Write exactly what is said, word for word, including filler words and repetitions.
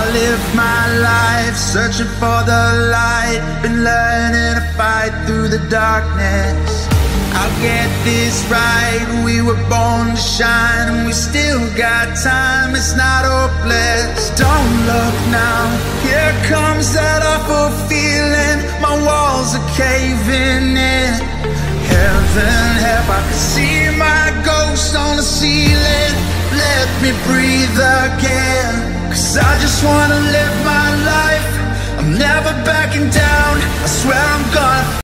live my life searching for the light, been learning to fight through the darkness. I'll get this right, we were born to shine, and we still got time, it's not hopeless. Don't look now, here comes that awful feeling, my walls are caving in. Heaven help, I can see my ghost on the ceiling. Let me breathe again, cause I just wanna live my life. I'm never backing down, I swear I'm gonna